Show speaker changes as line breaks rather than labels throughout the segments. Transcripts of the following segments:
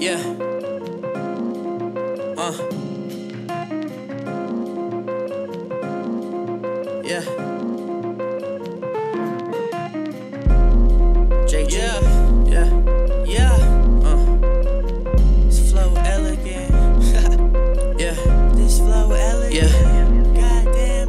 Yeah. Yeah. JG. Yeah. This flow elegant. Yeah. This flow elegant. Yeah. Goddamn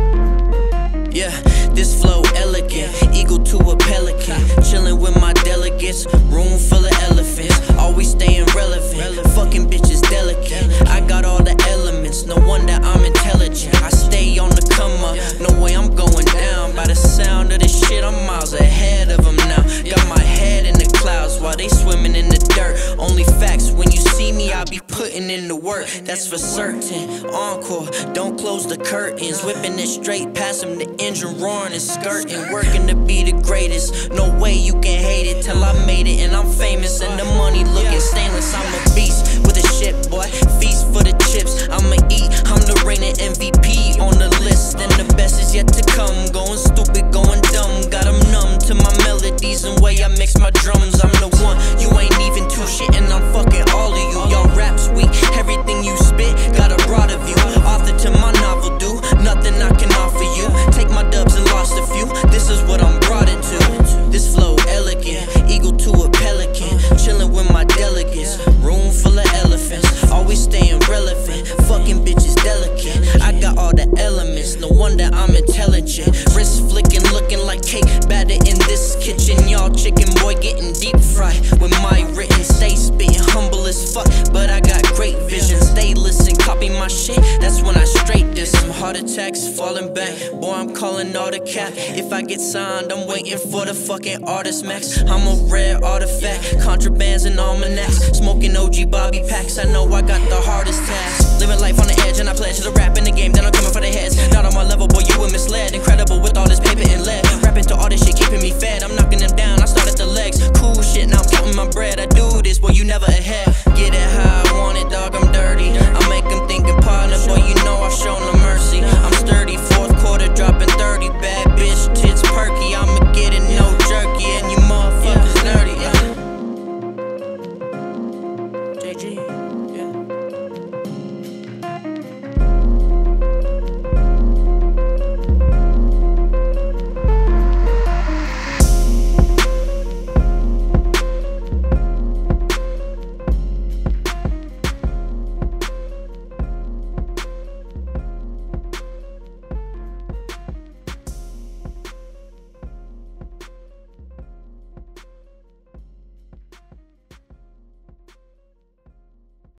bitch. Yeah. This flow elegant. Eagle to a pelican. Chillin' with my delegates. Room full of elephants. Always staying relevant. Fucking bitches delicate. I got all the elements. No wonder I'm intelligent. I stay on the come up. No way I'm going down. By the sound of this shit, I'm miles ahead of them now. Got my head in the clouds while they swimming in the dirt. Only facts, when you see me, I'll be putting in the work. That's for certain. Encore, don't close the curtains. Whipping it straight past him, the engine roaring and skirting. Working to be the greatest. No way you can hate it till I made it and I'm famous. And the money looking stainless. I'm a beast with a shit, boy. Feast for the chips. I'ma eat. I'm the reigning MVP on the list. And the best is yet to come. Going stupid, going dumb. Got them numb to my melodies and way I mix my drums. I'm the one. You ain't even two shit and I'm fucking all of you. Y'all raps weak. Everything you spit got a broader view. Author to my novel, do nothing I can offer you. Take my dubs and lost a few. This is what I'm brought into. This flow elegant. Eagle to a pelican. Chillin' with my delegates. Room full of elephants. Always staying relevant. Fucking bitches delicate. I got all the elements. No wonder I'm intelligent. Wrist flicking, looking like cake batter in this kitchen. Y'all chicken boy getting deep fried with my written. Stay spitting humble as fuck, but I got great vision. Stay listen, copy my shit. That's when I straight this. Some heart attacks falling back. Boy, I'm calling all the cap. If I get signed, I'm waiting for the fucking artist max. I'm a rare artifact. Contrabands and almanacs. Smoking OG Bobby packs. I know I got the hardest task. Living life on the edge and I pledge to the rap in the game. Then I'm coming for the heads. Not on my level, boy, you were misled. Incredible with all this paper and lead. Rapping to all this shit, keeping me fed. I'm knocking them down, I started the legs. Cool shit, now I'm counting my bread. I do this, boy, you never ahead.